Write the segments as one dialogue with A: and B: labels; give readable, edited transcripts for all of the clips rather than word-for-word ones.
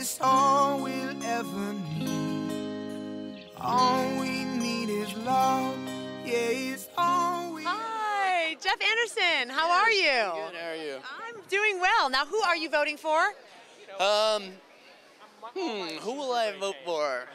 A: is all we'll ever need. All we need is love. Yeah, it's all we...
B: Hi, Jeff Anderson. How are you?
C: Good, how are you?
B: I'm doing well. Now, who are you voting for?
C: Who will I vote for?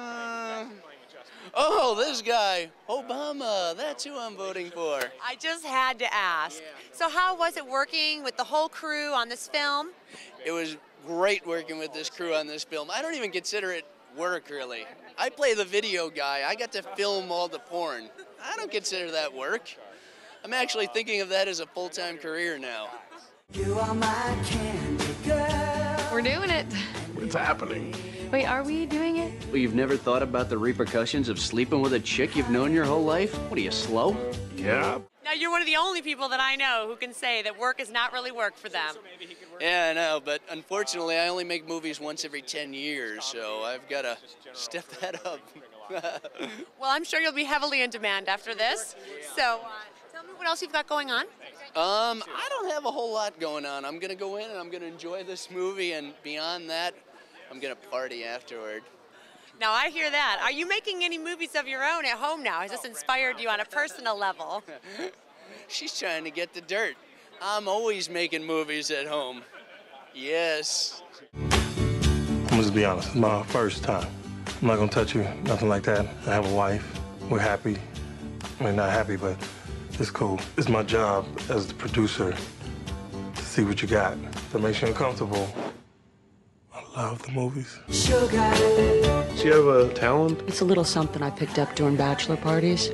C: Oh, this guy, Obama. That's who I'm voting for.
B: I just had to ask. So how was it working with the whole crew on this film?
C: It was great working with this crew on this film. I don't even consider it work, really. I play the video guy. I got to film all the porn. I don't consider that work. I'm actually thinking of that as a full-time career now.
A: You are my candy girl.
D: We're doing it.
E: What's happening?
D: Wait, are we doing it?
F: Well, you've never thought about the repercussions of sleeping with a chick you've known your whole life? What are you, slow?
E: Yeah.
B: Now, you're one of the only people that I know who can say that work is not really work for them.
C: Yeah, I know, but unfortunately, I only make movies once every 10 years, so I've got to step that up.
B: Well, I'm sure you'll be heavily in demand after this. So tell me what else you've got going on.
C: I don't have a whole lot going on. I'm going to go in and I'm going to enjoy this movie, and beyond that, I'm going to party afterward.
B: Now, I hear that. Are you making any movies of your own at home now? Has this inspired you on a personal level?
C: She's trying to get the dirt. I'm always making movies at home. Yes.
E: I'm just be honest, it's my first time. I'm not gonna touch you, nothing like that. I have a wife. We're happy. I mean, not happy, but it's cool. It's my job as the producer to see what you got, to make sure I'm comfortable. I love the movies.
A: Sugar.
E: Does she have a talent?
G: It's a little something I picked up during bachelor parties.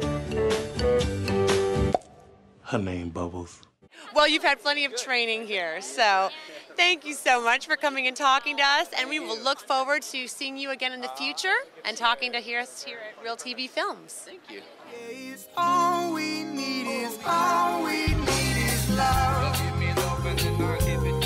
E: Her name Bubbles.
B: Well, you've had plenty of training here, so thank you so much for coming and talking to us, and we will look forward to seeing you again in the future and talking to us here at Real TV Films.
C: Thank you.
A: Yeah, it's all we need is love.